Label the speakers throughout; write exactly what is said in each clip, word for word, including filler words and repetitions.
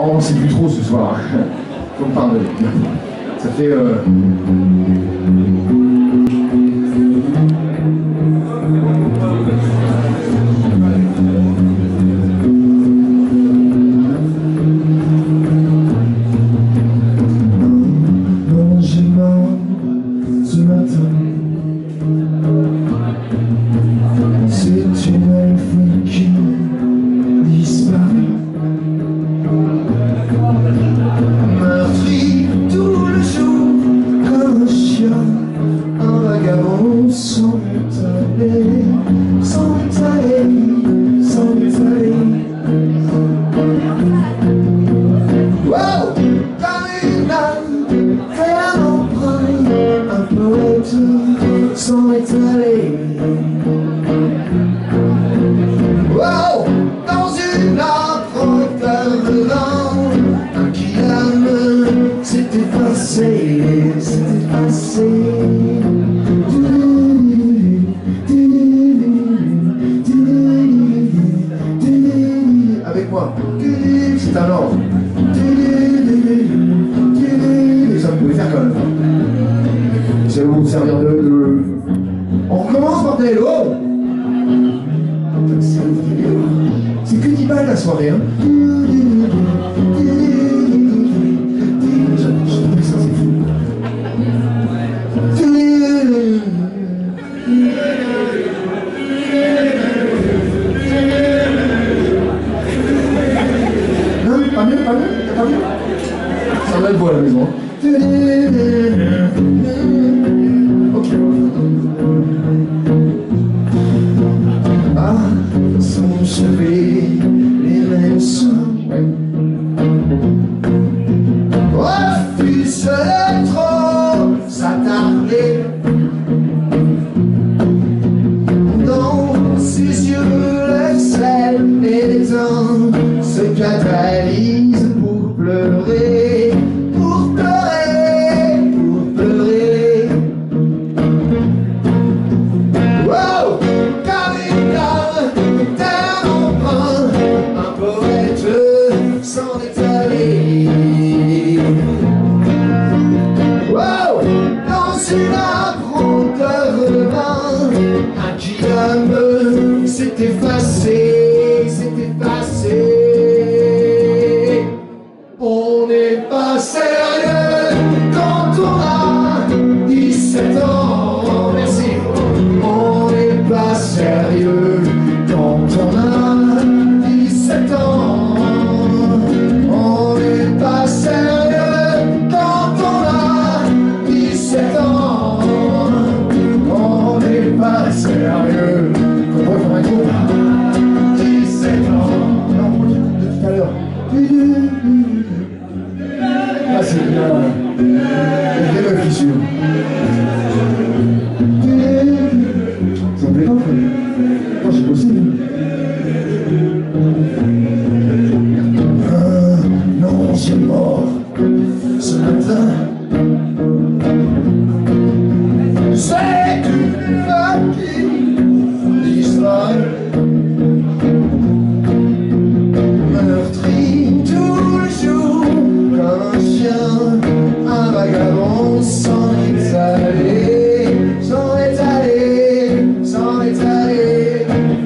Speaker 1: Oh, c'est plus trop ce soir. Faut me pardonner. Ça fait... Euh...
Speaker 2: Non, j'ai mort ce matin. C'est une elfe qui disparaît. Meurtri tout le jour comme un chien, un vagabond s'en est allé, s'en est allé, s'en est allé. Wow! Comme une âme fait un emprunt, un poète s'en est allé. Wow! Dans une affronte de vent, un kilame s'est effacé, s'est effacé. Avec moi, c'est un ordre. Et ça vous pouvez faire quand même. Ça va vous servir de... de... On recommence, bordel. Oh! C'est que dix balles la soirée, hein. Ça, c'est fou. Non, pas mieux, pas mieux, pas mieux. Ça va être beau à la maison. Ok. Ah, son chevet, les mêmes sons. Refuse de trop s'attarder dans ses yeux, le sel et les ans se catalysent pour pleurer, pour pleurer, pour pleurer. Wow! Comme une dame d'un emprunt, un poète s'en est allé. Wow! Dans une affronte de vin, un kilame s'est effacé, s'est effacé. On n'est pas sérieux quand on a dix-sept ans. Merci. On n'est pas sérieux quand on a dix-sept ans. On n'est pas sérieux quand on a dix-sept ans. On n'est pas sérieux quand on a dix-sept ans. Non, de tout à l'heure. Ah, c'est bien. C'est bien le fissure. Ça me plaît pas, frère. Oh, c'est possible. Ah, non, j'ai mort ce matin. C'est une femme qui disparaît. Meurtri tout le jour comme un chien, un vagabond s'en est allé, s'en est allé, s'en est allé.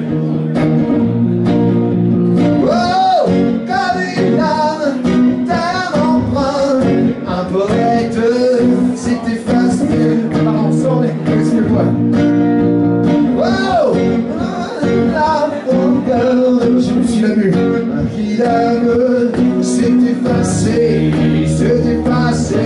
Speaker 2: Oh, comme une âme d'un emprunt, un poète s'est effacé. Pardon, sans les... excuse-moi. Wow, la frontière, je me suis lamu. Un kilame s'est effacé, s'est effacé.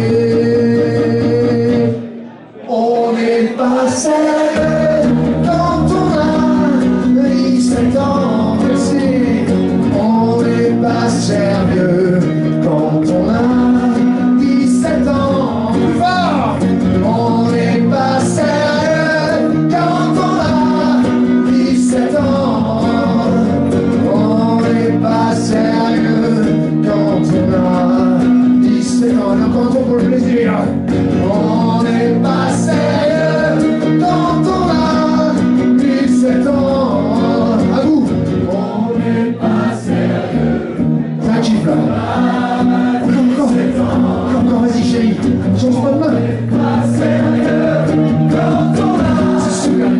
Speaker 2: On n'est pas sérieux quand on a dix-sept ans. On n'est pas sérieux quand on a dix-sept ans. Fort. On n'est pas sérieux quand on a dix-sept ans. On n'est pas sérieux quand on a dix-sept ans. Le canton pour le plaisir. On n'est pas sérieux quand on a dix-sept ans. À vous. On n'est pas sérieux. Ça kiffe là. Encore, encore, encore, vas-y chérie, change pas de main. C'est super.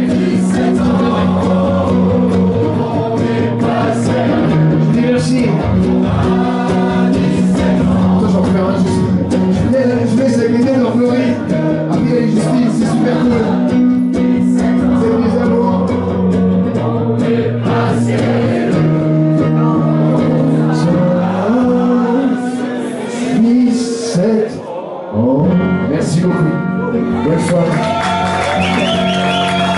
Speaker 2: Je dis merci. Toi j'en fais un juste. Je laisse avec les nez dans Glory. Après il y a les justices, c'est super cool. C'est mes amours. Oh, merci beaucoup. Bonne soirée.